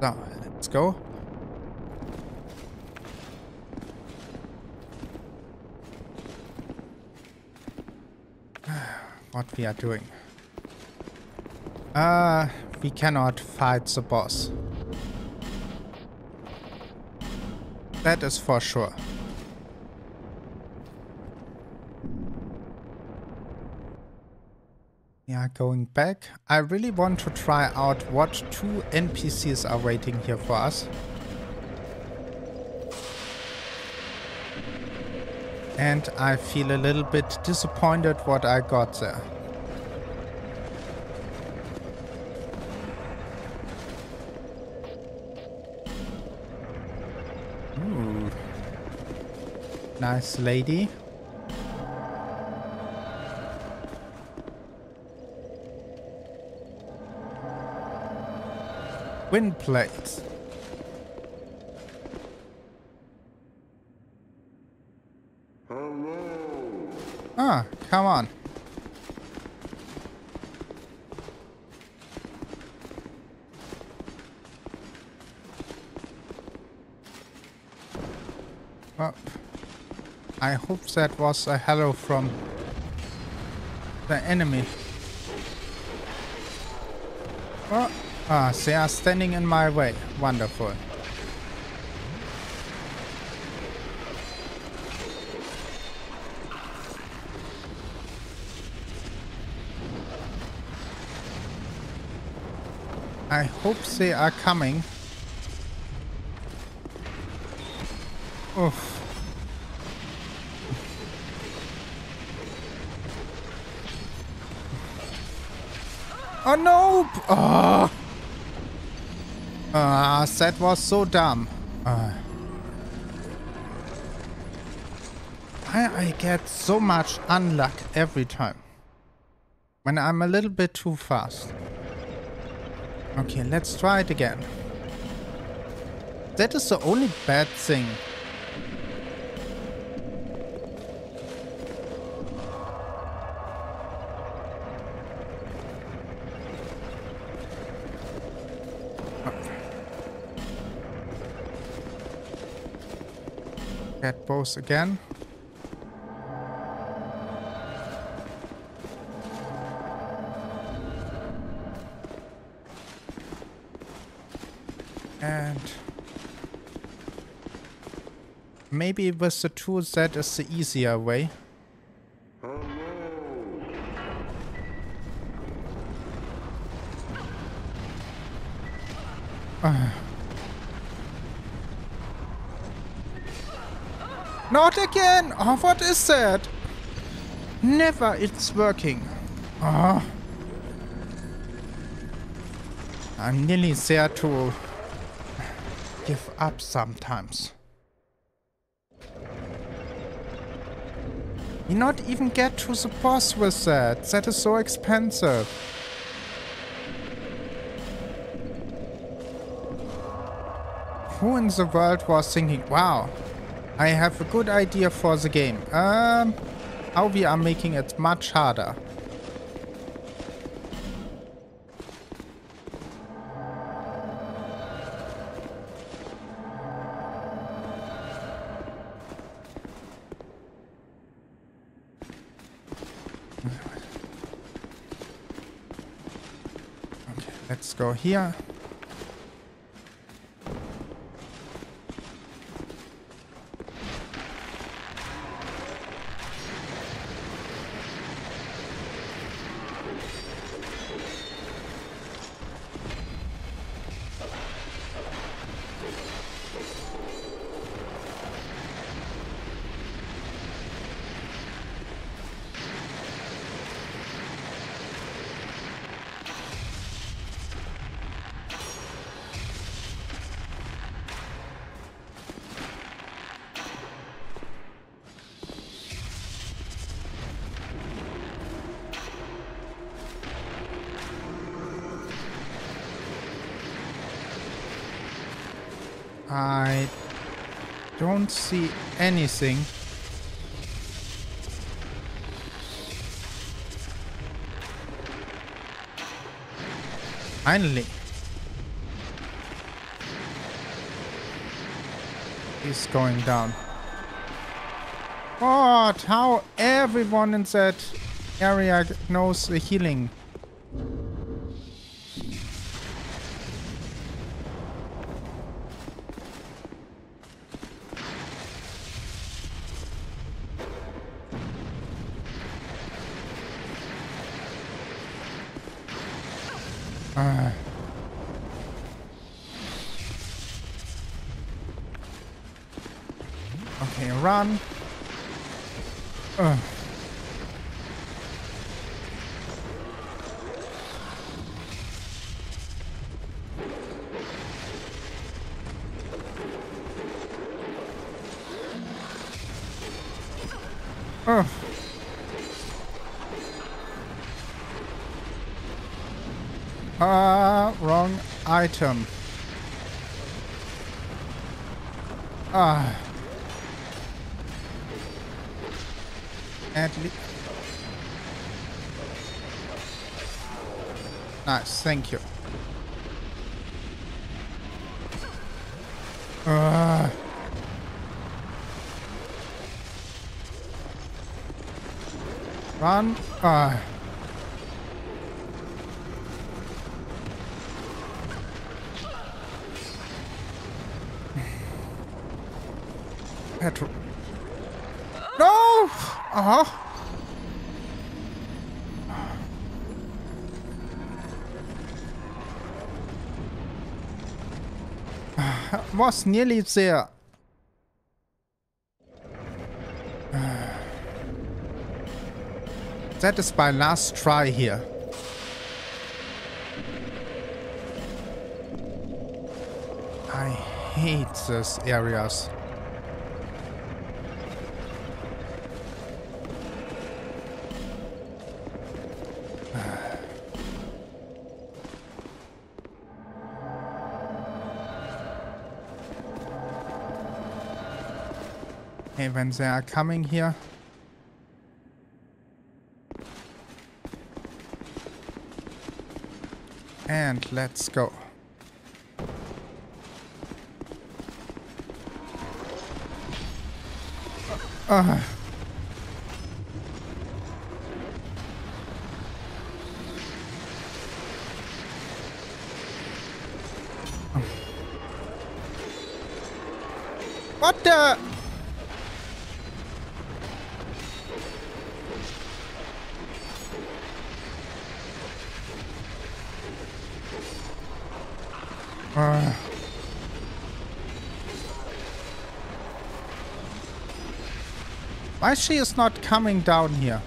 So, let's go. What we are doing. We cannot fight the boss. That is for sure. Yeah, going back. I really want to try out what 2 NPCs are waiting here for us. And I feel a little bit disappointed what I got there. Ooh. Nice lady. Wind plates. Ah, come on. Well, I hope that was a hello from the enemy. Oh, they are standing in my way. Wonderful. I hope they are coming. Oof. Oh no! Oh. That was so dumb. I get so much unluck every time. When I'm a little bit too fast. Okay, let's try it again. That is the only bad thing. Get both again. And maybe with the tools that is the easier way. Not again! Oh, what is that? Never it's working. Oh. I'm nearly there to give up sometimes. You not even get to the boss with that. That is so expensive. Who in the world was thinking, wow, I have a good idea for the game. How we are making it much harder. Okay, let's go here. I don't see anything. Finally. He's going down. What? How everyone in that area knows the healing? Okay, run. Wrong item. At least. Nice, thank you. Run. Petrol. No! Was nearly there. That is my last try here. I hate these areas. Okay, when they are coming here. And let's go. What the? Why she is not coming down here?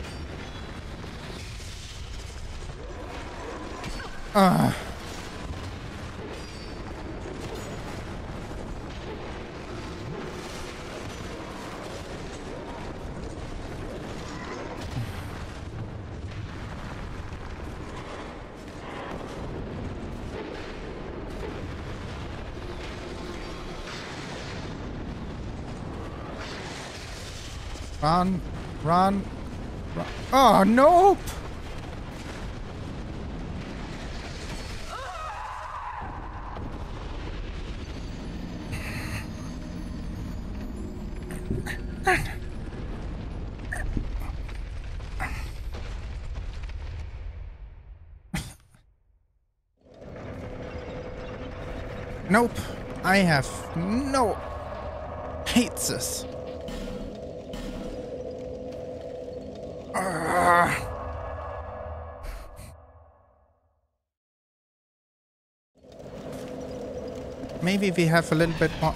Run, run, run. Oh, nope! Nope, I have no... hate this. Maybe we have a little bit more.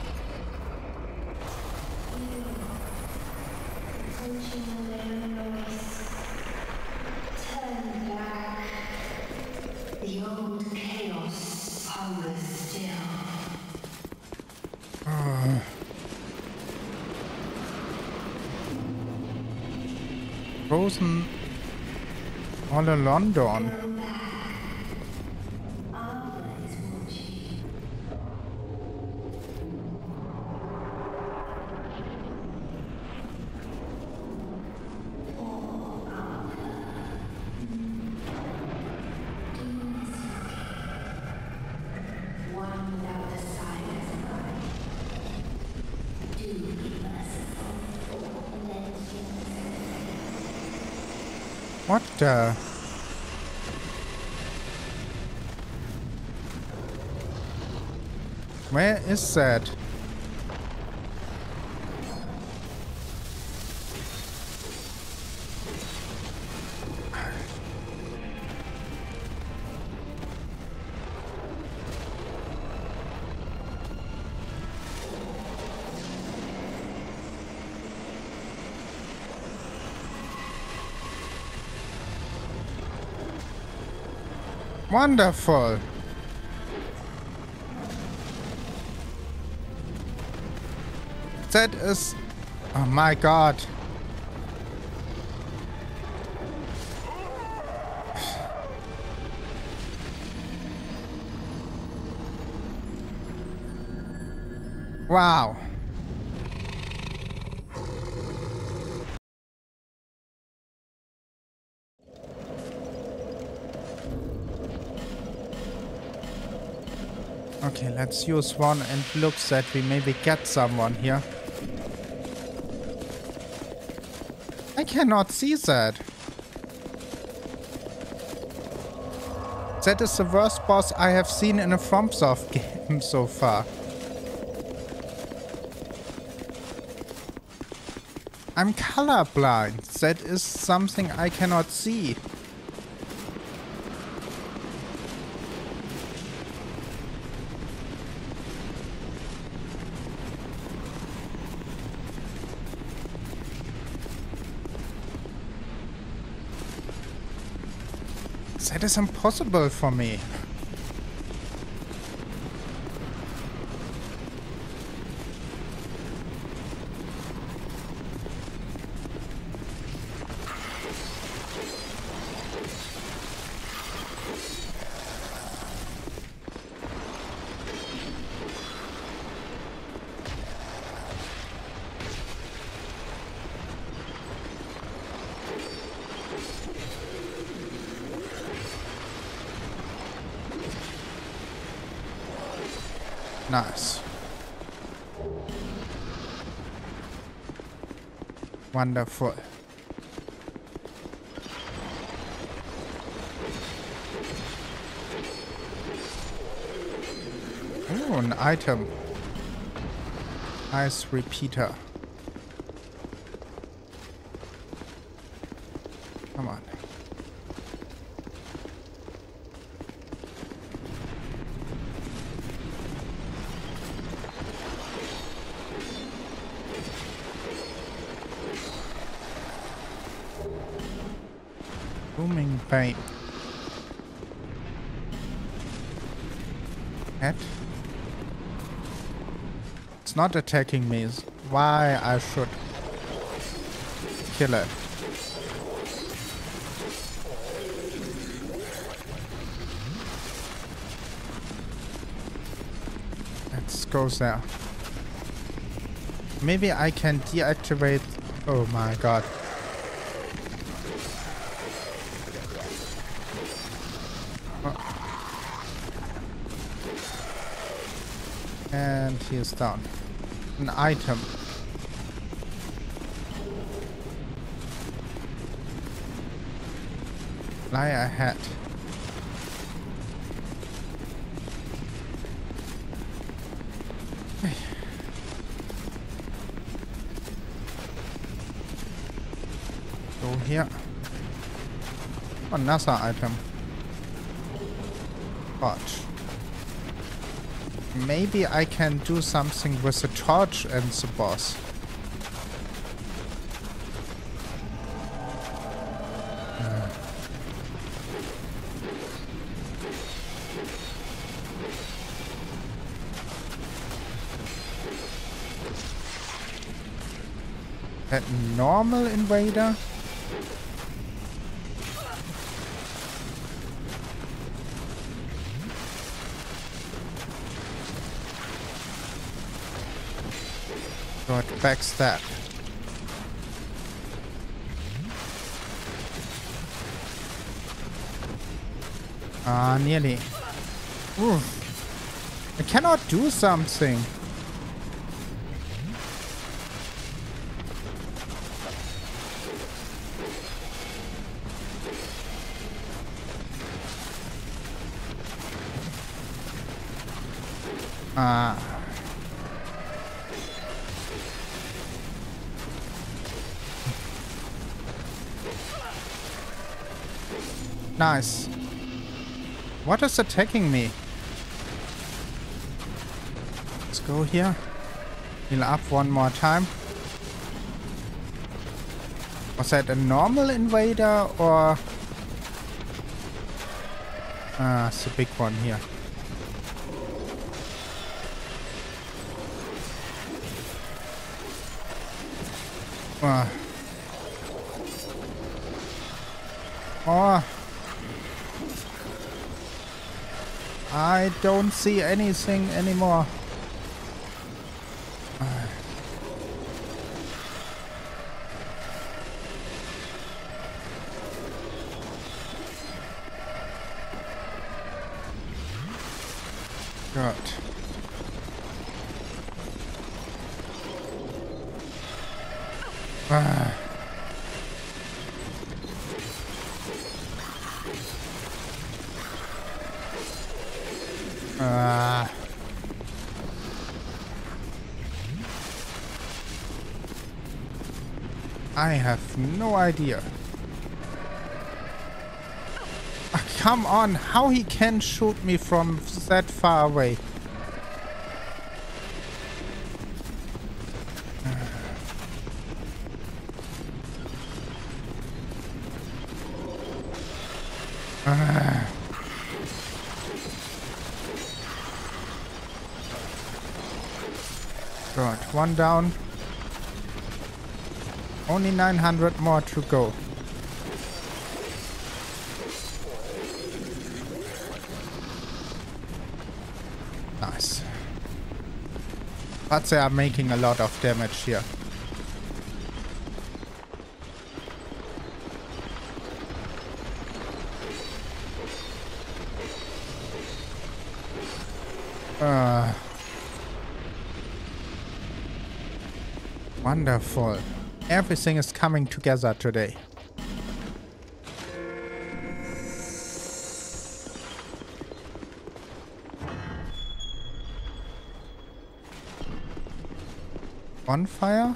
Frozen all in London. What the? Where is that? Wonderful. That is... Oh my god. Wow. Okay, let's use one and look that we maybe get someone here. I cannot see that. That is the worst boss I have seen in a FromSoft game so far. I'm colorblind. That is something I cannot see. That is impossible for me. Nice. Wonderful. Oh, an item. Nice repeater. Come on. Booming pain. Head. It's not attacking me. Why I should kill it. Let's go there. Maybe I can deactivate. Oh my god. And he is down. An item. Fly ahead. Go here. Another item. Torch. Maybe I can do something with the torch and the boss. That normal invader? Got backstab. Ah, nearly. Ooh. I cannot do something. Ah. Nice. What is attacking me? Let's go here. Heal up one more time. Was that a normal invader or... Ah, it's a big one here. Oh. I don't see anything anymore. Good. I have no idea. Come on, how he can shoot me from that far away? Good, one down. Only 900 more to go. Nice. But they are making a lot of damage here. Wonderful. Everything is coming together today. Bonfire.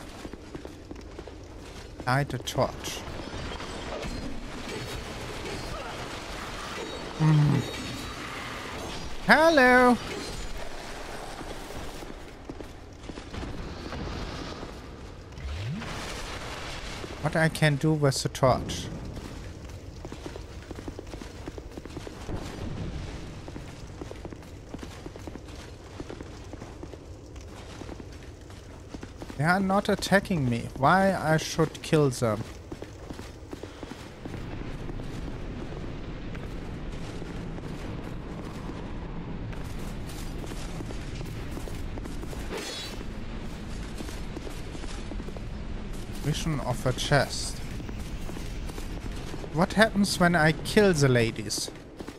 Light a torch. Hello. What I can do with the torch? They are not attacking me. Why I should kill them? Vision of a chest. What happens when I kill the ladies?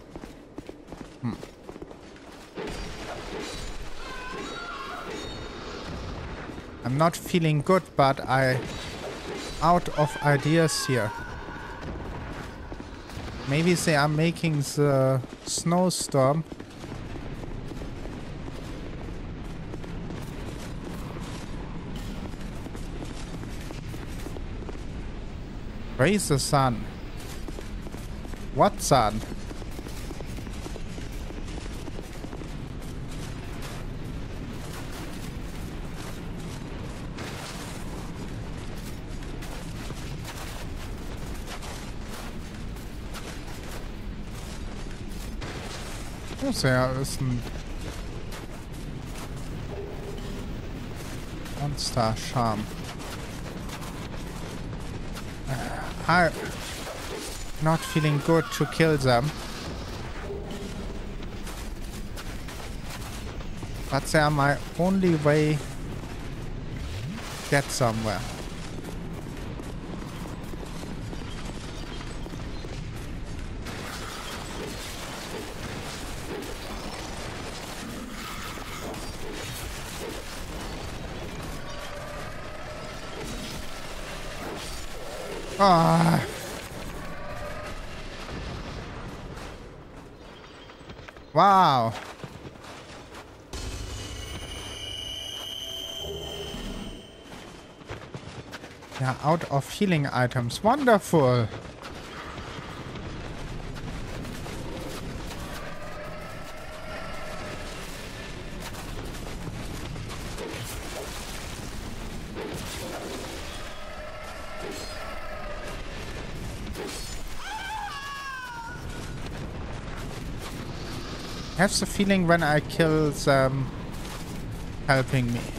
I'm not feeling good, but I out of ideas here. Maybe they are making the snowstorm. Praise the sun. What sun? There ist ein Monster Charm. I'm not feeling good to kill them. But they are my only way to get somewhere. Ah. Wow. Yeah, out of healing items. Wonderful. I have the feeling when I kill them helping me.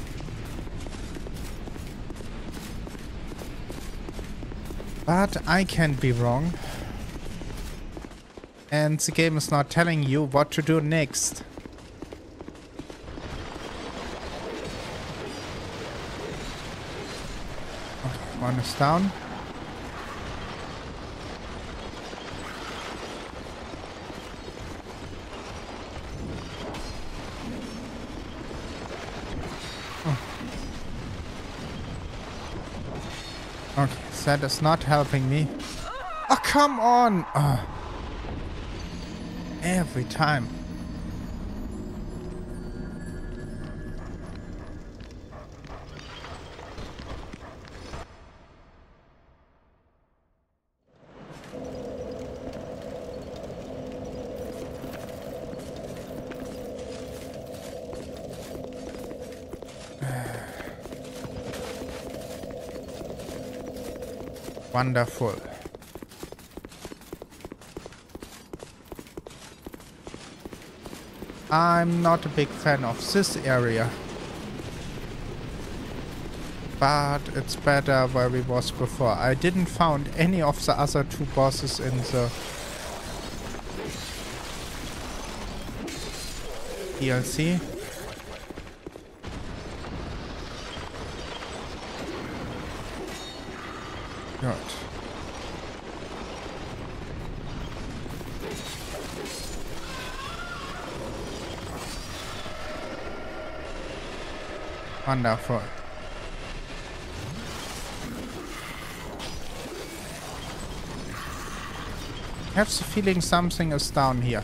But I can be wrong. And the game is not telling you what to do next. Okay, one is down. Okay, that is not helping me. Oh, come on! Every time. Wonderful. I'm not a big fan of this area. But it's better where we was before. I didn't found any of the other two bosses in the DLC. Good. Wonderful. I have the feeling something is down here.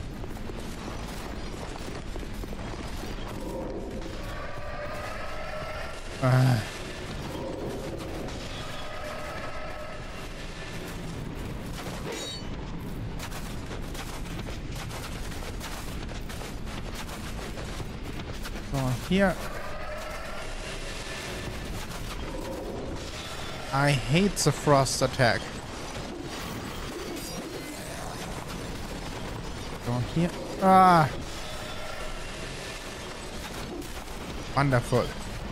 So here. I hate the frost attack. Go here. Ah! Wonderful.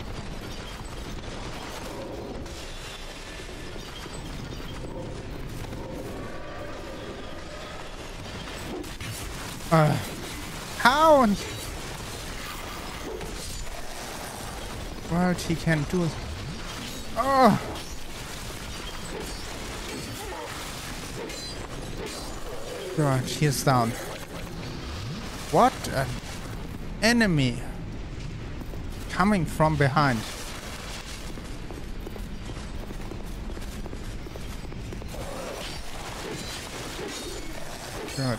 Hound! What he can do. Oh! God, he is down. What an enemy coming from behind. Good.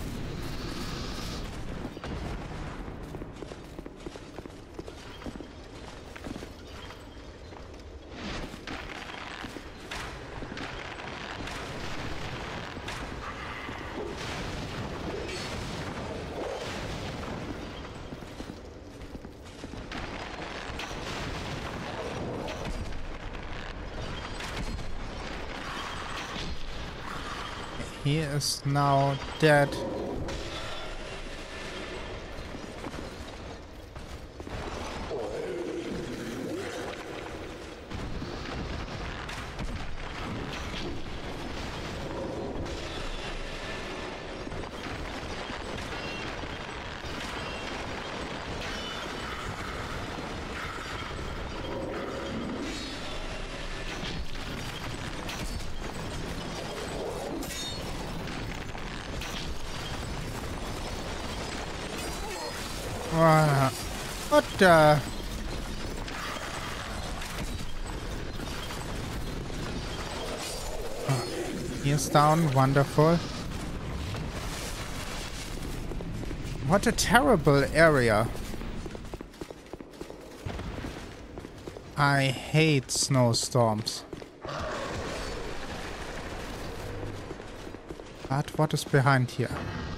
He is now dead. What the? He is down. Wonderful. What a terrible area. I hate snowstorms. But what is behind here?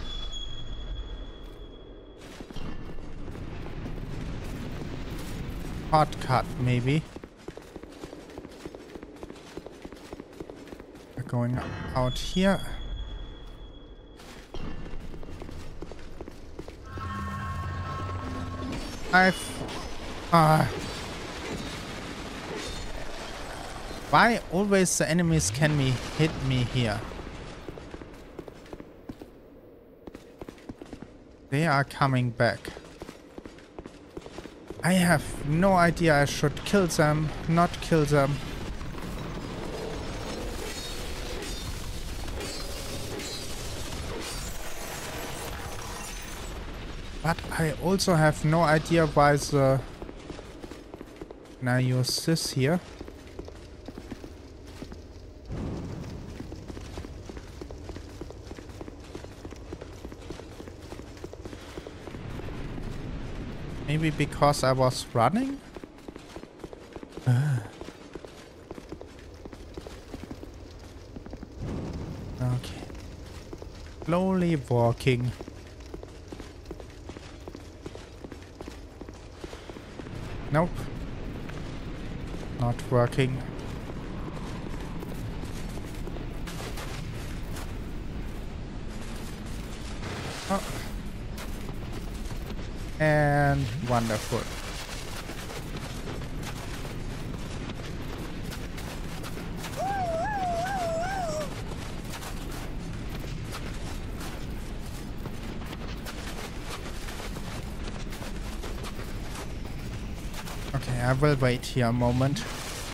Shortcut, maybe. We're going out here. Why always the enemies can hit me here? They are coming back. I have no idea. I should kill them, not kill them. But I also have no idea why the... Can I use this here? Maybe because I was running? Okay. Slowly walking. Nope. Not working. Oh. And wonderful. Okay, I will wait here a moment.